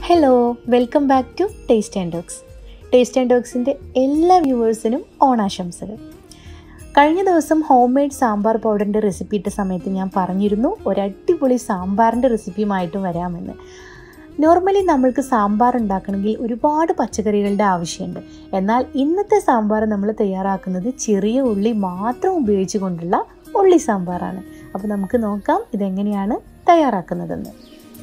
Hello, welcome back to taste and talks. Taste and ടോക്സിൻ്റെ എല്ലാ വ്യൂവേഴ്സിനും ഓണാശംസകൾ. കഴിഞ്ഞ ദിവസം ഹോം മെയ്ഡ് സാമ്പാർ പൗഡറിൻ്റെ റെസിപ്പി ഇട്ട സമയത്ത് ഞാൻ പറഞ്ഞിരുന്നു ഒരടിപൊളി സാമ്പാറിൻ്റെ റെസിപ്പിയുമായിട്ടും വരാമെന്ന്. നോർമലി നമ്മൾക്ക് സാമ്പാർ ഉണ്ടാക്കണമെങ്കിൽ ഒരുപാട് പച്ചക്കറികളുടെ ആവശ്യമുണ്ട്. എന്നാൽ ഇന്നത്തെ സാമ്പാർ നമ്മൾ തയ്യാറാക്കുന്നത് ചെറിയ ഉള്ളി മാത്രം ഉപയോഗിച്ച് കൊണ്ടുള്ള ഉള്ളി സാമ്പാറാണ്. അപ്പോൾ നമുക്ക് നോക്കാം ഇതെങ്ങനെയാണ് തയ്യാറാക്കുന്നതെന്ന്.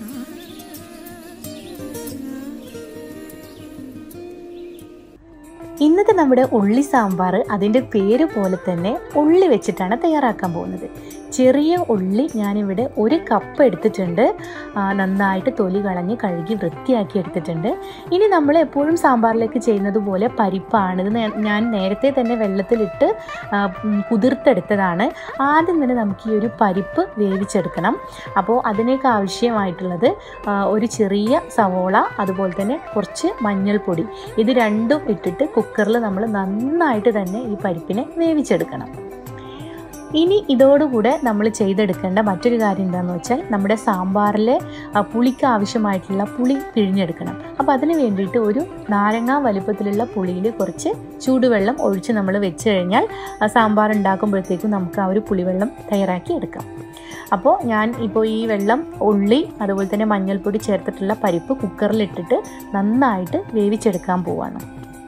ഇന്നത്തെ നമ്മുടെ ഉള്ളി സാമ്പാർ അതിൻ്റെ പേര് പോലെ തന്നെ ഉള്ളി വെച്ചിട്ടാണ് തയ്യാറാക്കാൻ പോകുന്നത്. ചെറിയ ഉള്ളി ഞാനിവിടെ 1 കപ്പ് എടുത്തിട്ടുണ്ട്. നന്നായിട്ട് തൊലി കളഞ്ഞ് കഴുകി വൃത്തിയാക്കി എടുത്തിട്ടുണ്ട്. ഇനി നമ്മൾ എപ്പോഴും സാമ്പാറിലേക്ക് ചെയ്യുന്നത് പോലെ പരിപ്പാണ്. ഇത് ഞാൻ നേരത്തെ തന്നെ വെള്ളത്തിലിട്ട് കുതിർത്തെടുത്തതാണ്. ആദ്യം തന്നെ നമുക്ക് ഈ ഒരു പരിപ്പ് വേവിച്ചെടുക്കണം. അപ്പോൾ അതിനേക്ക് ആവശ്യമായിട്ടുള്ളത് ഒരു ചെറിയ സവോള, അതുപോലെ തന്നെ കുറച്ച് മഞ്ഞൾപ്പൊടി, ഇത് രണ്ടും ഇട്ടിട്ട് കുക്കറിൽ നമ്മൾ നന്നായിട്ട് തന്നെ ഈ പരിപ്പിനെ വേവിച്ചെടുക്കണം. ഇനി ഇതോടുകൂടെ നമ്മൾ ചെയ്തെടുക്കേണ്ട മറ്റൊരു കാര്യം എന്താണെന്ന് വെച്ചാൽ നമ്മുടെ സാമ്പാറിൽ പുളിക്ക് ആവശ്യമായിട്ടുള്ള പുളി പിഴിഞ്ഞെടുക്കണം. അപ്പോൾ അതിന് വേണ്ടിയിട്ട് ഒരു നാരങ്ങ വലുപ്പത്തിലുള്ള പുളിയിൽ കുറച്ച് ചൂടുവെള്ളം ഒഴിച്ച് നമ്മൾ വെച്ച് കഴിഞ്ഞാൽ സാമ്പാർ ഉണ്ടാക്കുമ്പോഴത്തേക്കും നമുക്ക് ആ ഒരു പുളിവെള്ളം തയ്യാറാക്കി എടുക്കാം. അപ്പോൾ ഞാൻ ഇപ്പോൾ ഈ വെള്ളം, ഉള്ളി, അതുപോലെ തന്നെ മഞ്ഞൾപ്പൊടി ചേർത്തിട്ടുള്ള പരിപ്പ് കുക്കറിലിട്ടിട്ട് നന്നായിട്ട് വേവിച്ചെടുക്കാൻ പോവാണ്.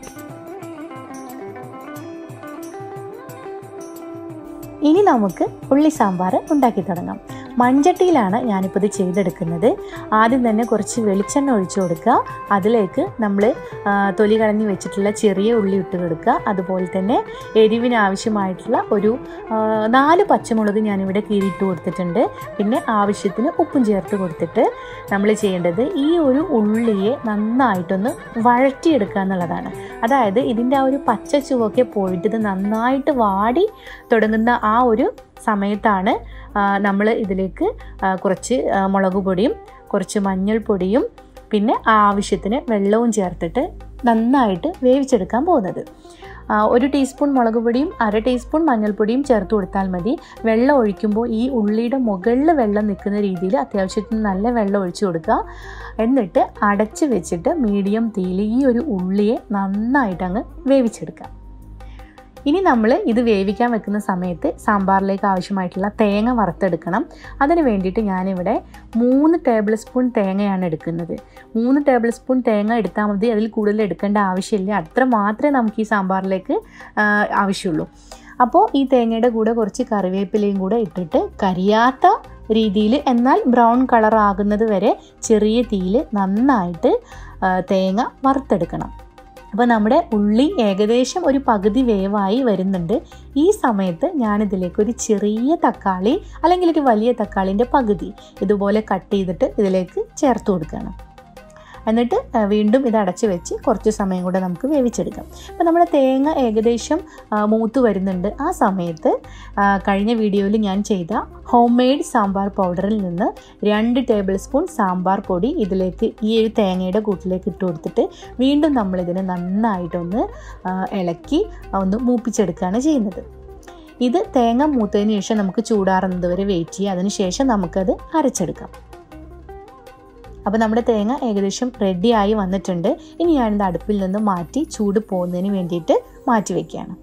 ഇനി നമുക്ക് ഉള്ളി സാമ്പാർ ഉണ്ടാക്കി തുടങ്ങാം. മൺചട്ടിയിലാണ് ഞാനിപ്പോൾ ഇത് ചെയ്തെടുക്കുന്നത്. ആദ്യം തന്നെ കുറച്ച് വെളിച്ചെണ്ണ ഒഴിച്ചു കൊടുക്കുക. അതിലേക്ക് നമ്മൾ തൊലി കളഞ്ഞ് വെച്ചിട്ടുള്ള ചെറിയ ഉള്ളി ഇട്ട് കൊടുക്കുക. അതുപോലെ തന്നെ എരിവിന് ആവശ്യമായിട്ടുള്ള ഒരു 4 പച്ചമുളക് ഞാനിവിടെ കീറിയിട്ട് കൊടുത്തിട്ടുണ്ട്. പിന്നെ ആവശ്യത്തിന് ഉപ്പും ചേർത്ത് കൊടുത്തിട്ട് നമ്മൾ ചെയ്യേണ്ടത് ഈ ഒരു ഉള്ളിയെ നന്നായിട്ടൊന്ന് വഴറ്റിയെടുക്കുക എന്നുള്ളതാണ്. അതായത് ഇതിൻ്റെ ആ ഒരു പച്ച ചുവക്കെ പോയിട്ട് ഇത് നന്നായിട്ട് വാടി തുടങ്ങുന്ന ആ ഒരു സമയത്താണ് നമ്മൾ ഇതിലേക്ക് കുറച്ച് മുളക് പൊടിയും കുറച്ച് മഞ്ഞൾപ്പൊടിയും പിന്നെ ആവശ്യത്തിന് വെള്ളവും ചേർത്തിട്ട് നന്നായിട്ട് വേവിച്ചെടുക്കാൻ പോകുന്നത്. 1 ടീസ്പൂൺ മുളക് പൊടിയും 1/2 ടീസ്പൂൺ മഞ്ഞൾപ്പൊടിയും ചേർത്ത് കൊടുത്താൽ മതി. വെള്ളം ഒഴിക്കുമ്പോൾ ഈ ഉള്ളിയുടെ മുകളിൽ വെള്ളം നിൽക്കുന്ന രീതിയിൽ അത്യാവശ്യത്തിന് നല്ല വെള്ളം ഒഴിച്ചു കൊടുക്കുക. എന്നിട്ട് അടച്ച് വെച്ചിട്ട് മീഡിയം തീയിൽ ഈ ഒരു ഉള്ളിയെ നന്നായിട്ട് അങ്ങ് വേവിച്ചെടുക്കുക. ഇനി നമ്മൾ ഇത് വേവിക്കാൻ വെക്കുന്ന സമയത്ത് സാമ്പാറിലേക്ക് ആവശ്യമായിട്ടുള്ള തേങ്ങ വറുത്തെടുക്കണം. അതിന് വേണ്ടിയിട്ട് ഞാനിവിടെ 3 ടേബിൾ സ്പൂൺ തേങ്ങയാണ് എടുക്കുന്നത്. 3 ടേബിൾ സ്പൂൺ തേങ്ങ എടുത്താൽ മതി, അതിൽ കൂടുതൽ എടുക്കേണ്ട ആവശ്യമില്ല. അത്ര മാത്രമേ നമുക്ക് ഈ സാമ്പാറിലേക്ക് ആവശ്യമുള്ളൂ. അപ്പോൾ ഈ തേങ്ങയുടെ കൂടെ കുറച്ച് കറിവേപ്പിലയും കൂടെ ഇട്ടിട്ട് കരിയാത്ത രീതിയിൽ, എന്നാൽ ബ്രൗൺ കളർ ആകുന്നത് വരെ ചെറിയ തീയിൽ നന്നായിട്ട് തേങ്ങ വറുത്തെടുക്കണം. അപ്പോൾ നമ്മുടെ ഉള്ളി ഏകദേശം ഒരു പകുതി വേവായി വരുന്നുണ്ട്. ഈ സമയത്ത് ഞാനിതിലേക്ക് ഒരു ചെറിയ തക്കാളി അല്ലെങ്കിൽ ഒരു വലിയ തക്കാളിൻ്റെ പകുതി ഇതുപോലെ കട്ട് ചെയ്തിട്ട് ഇതിലേക്ക് ചേർത്ത് കൊടുക്കണം. എന്നിട്ട് വീണ്ടും ഇത് അടച്ച് വെച്ച് കുറച്ച് സമയം കൂടെ നമുക്ക് വേവിച്ചെടുക്കാം. അപ്പോൾ നമ്മുടെ തേങ്ങ ഏകദേശം മൂത്ത് വരുന്നുണ്ട്. ആ സമയത്ത് കഴിഞ്ഞ വീഡിയോയിൽ ഞാൻ ചെയ്ത ഹോം മെയ്ഡ് സാമ്പാർ പൗഡറിൽ നിന്ന് 2 ടേബിൾ സ്പൂൺ സാമ്പാർ പൊടി ഇതിലേക്ക് ഈ ഒരു തേങ്ങയുടെ കൂട്ടിലേക്ക് ഇട്ട് കൊടുത്തിട്ട് വീണ്ടും നമ്മളിതിനെ നന്നായിട്ടൊന്ന് ഇളക്കി ഒന്ന് മൂപ്പിച്ചെടുക്കുകയാണ് ചെയ്യുന്നത്. ഇത് തേങ്ങ മൂത്തതിന് ശേഷം നമുക്ക് ചൂടാറുന്നത് വരെ വെയിറ്റ് ചെയ്യുക. അതിന് ശേഷം നമുക്കത് അരച്ചെടുക്കാം. അപ്പോൾ നമ്മുടെ തേങ്ങ ഏകദേശം റെഡിയായി വന്നിട്ടുണ്ട്. ഇനി ഞാനിത് അടുപ്പിൽ നിന്ന് മാറ്റി ചൂട് പോകുന്നതിന് വേണ്ടിയിട്ട് മാറ്റി വയ്ക്കുകയാണ്.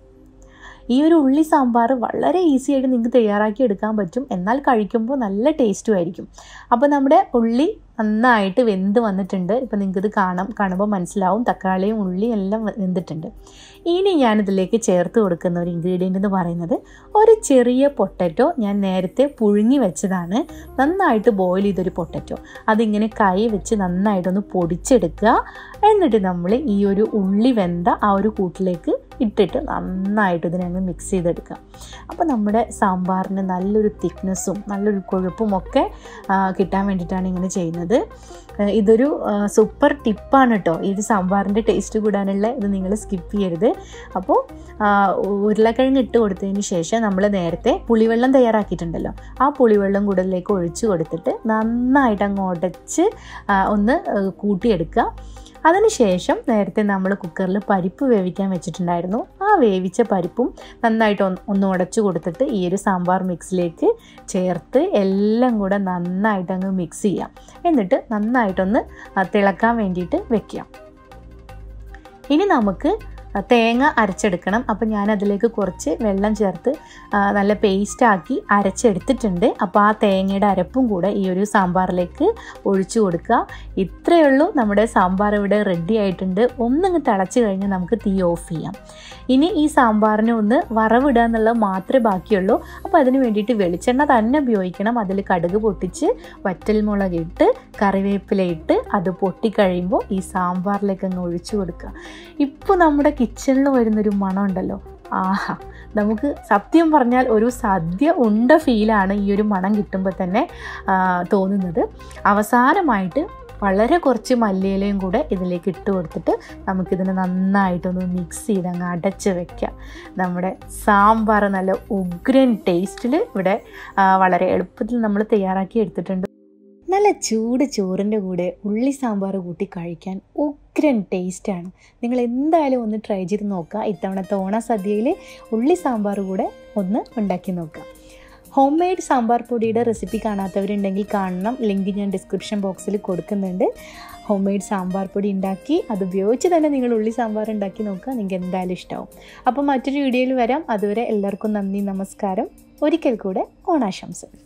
ഈ ഒരു ഉള്ളി സാമ്പാർ വളരെ ഈസി ആയിട്ട് നിങ്ങൾക്ക് തയ്യാറാക്കി എടുക്കാൻ പറ്റും. എന്നാൽ കഴിക്കുമ്പോൾ നല്ല ടേസ്റ്റും ആയിരിക്കും. അപ്പോൾ നമ്മുടെ ഉള്ളി നന്നായിട്ട് വെന്ത് വന്നിട്ടുണ്ട്. ഇപ്പോൾ നിങ്ങൾക്കിത് കാണുമ്പോൾ മനസ്സിലാവും തക്കാളിയും ഉള്ളിയും എല്ലാം വെന്തിട്ടുണ്ട്. ഇനി ഞാനിതിലേക്ക് ചേർത്ത് കൊടുക്കുന്ന ഒരു ഇൻഗ്രീഡിയൻ്റ് എന്ന് പറയുന്നത് ഒരു ചെറിയ പൊട്ടറ്റോ. ഞാൻ നേരത്തെ പുഴുങ്ങി വെച്ചതാണ്. നന്നായിട്ട് ബോയിൽ ചെയ്തൊരു പൊട്ടറ്റോ. അതിങ്ങനെ കൈ വെച്ച് നന്നായിട്ടൊന്ന് പൊടിച്ചെടുക്കുക. എന്നിട്ട് നമ്മൾ ഈ ഒരു ഉള്ളി വെന്ത ആ ഒരു കൂട്ടിലേക്ക് ഇട്ടിട്ട് നന്നായിട്ട് ഇതിനങ്ങ് മിക്സ് ചെയ്തെടുക്കുക. അപ്പോൾ നമ്മുടെ സാമ്പാറിന് നല്ലൊരു തിക്നെസ്സും നല്ലൊരു കൊഴുപ്പും ഒക്കെ കിട്ടാൻ വേണ്ടിയിട്ടാണ് ഇങ്ങനെ ചെയ്യുന്നത്. ഇതൊരു സൂപ്പർ ടിപ്പാണ് കേട്ടോ. ഇത് സാമ്പാറിൻ്റെ ടേസ്റ്റ് കൂടാനുള്ള ഇത് നിങ്ങൾ സ്കിപ്പ് ചെയ്യരുത്. അപ്പോൾ ഉരുളക്കിഴങ്ങ് ഇട്ട് കൊടുത്തതിന് ശേഷം നമ്മൾ നേരത്തെ പുളിവെള്ളം തയ്യാറാക്കിയിട്ടുണ്ടല്ലോ, ആ പുളിവെള്ളം കൂടുതലേക്ക് ഒഴിച്ച് കൊടുത്തിട്ട് നന്നായിട്ട് അങ്ങ് ഉടച്ച് ഒന്ന് കൂട്ടിയെടുക്കുക. അതിനുശേഷം നേരത്തെ നമ്മൾ കുക്കറിൽ പരിപ്പ് വേവിക്കാൻ വെച്ചിട്ടുണ്ടായിരുന്നു. ആ വേവിച്ച പരിപ്പും നന്നായിട്ട് ഒന്ന് ഉടച്ചു കൊടുത്തിട്ട് ഈ ഒരു സാമ്പാർ മിക്സിലേക്ക് ചേർത്ത് എല്ലാം കൂടെ നന്നായിട്ട് അങ്ങ് മിക്സ് ചെയ്യാം. എന്നിട്ട് നന്നായിട്ടൊന്ന് തിളക്കാൻ വേണ്ടിയിട്ട് വെക്കാം. ഇനി നമുക്ക് തേങ്ങ അരച്ചെടുക്കണം. അപ്പോൾ ഞാനതിലേക്ക് കുറച്ച് വെള്ളം ചേർത്ത് നല്ല പേസ്റ്റാക്കി അരച്ചെടുത്തിട്ടുണ്ട്. അപ്പോൾ ആ തേങ്ങയുടെ അരപ്പും കൂടെ ഈ ഒരു സാമ്പാറിലേക്ക് ഒഴിച്ചു കൊടുക്കുക. ഇത്രയേ ഉള്ളൂ, നമ്മുടെ സാമ്പാർ ഇവിടെ റെഡി ആയിട്ടുണ്ട്. ഒന്നങ്ങ് തിളച്ച് കഴിഞ്ഞാൽ നമുക്ക് തീ ഓഫ് ചെയ്യാം. ഇനി ഈ സാമ്പാറിനെ ഒന്ന് വറവിടുക എന്നുള്ളത് മാത്രമേ ബാക്കിയുള്ളൂ. അപ്പോൾ അതിന് വേണ്ടിയിട്ട് വെളിച്ചെണ്ണ തന്നെ ഉപയോഗിക്കണം. അതിൽ കടുക് പൊട്ടിച്ച് വറ്റൽമുളക് ഇട്ട് കറിവേപ്പില ഇട്ട് അത് പൊട്ടിക്കഴിയുമ്പോൾ ഈ സാമ്പാറിലേക്ക് അങ്ങ് ഒഴിച്ചു കൊടുക്കുക. ഇപ്പോൾ നമ്മുടെ കിച്ചണിൽ വരുന്നൊരു മണം ഉണ്ടല്ലോ, ആഹാ! നമുക്ക് സത്യം പറഞ്ഞാൽ ഒരു സദ്യ ഉണ്ട ഫീലാണ് ഈ ഒരു മണം കിട്ടുമ്പോൾ തന്നെ തോന്നുന്നത്. അവസാനമായിട്ട് വളരെ കുറച്ച് മല്ലിയിലയും കൂടെ ഇതിലേക്ക് ഇട്ട് കൊടുത്തിട്ട് നമുക്കിതിനെ നന്നായിട്ടൊന്ന് മിക്സ് ചെയ്ത് അങ്ങ് അടച്ച് വയ്ക്കാം. നമ്മുടെ സാമ്പാർ നല്ല ഉഗ്രൻ ടേസ്റ്റിൽ ഇവിടെ വളരെ എളുപ്പത്തിൽ നമ്മൾ തയ്യാറാക്കി എടുത്തിട്ടുണ്ട്. നല്ല ചൂട് ചോറിൻ്റെ കൂടെ ഉള്ളി സാമ്പാർ കൂട്ടി കഴിക്കാൻ ഉഗ്രൻ ടേസ്റ്റാണ്. നിങ്ങൾ എന്തായാലും ഒന്ന് ട്രൈ ചെയ്ത് നോക്കുക. ഇത്തവണത്തെ ഓണസദ്യയിൽ ഉള്ളി സാമ്പാർ കൂടെ ഒന്ന് ഉണ്ടാക്കി നോക്കുക. ഹോം മെയ്ഡ് സാമ്പാർ പൊടിയുടെ റെസിപ്പി കാണാത്തവരുണ്ടെങ്കിൽ കാണണം. ലിങ്ക് ഞാൻ ഡിസ്ക്രിപ്ഷൻ ബോക്സിൽ കൊടുക്കുന്നുണ്ട്. ഹോം മെയ്ഡ് സാമ്പാർ പൊടി ഉണ്ടാക്കി അതുപയോഗിച്ച് തന്നെ നിങ്ങൾ ഉള്ളി സാമ്പാർ ഉണ്ടാക്കി നോക്കുക. നിങ്ങൾക്ക് എന്തായാലും ഇഷ്ടമാവും. അപ്പോൾ മറ്റൊരു വീഡിയോയിൽ വരാം. അതുവരെ എല്ലാവർക്കും നന്ദി, നമസ്കാരം. ഒരിക്കൽ കൂടെ ഓണാശംസകൾ.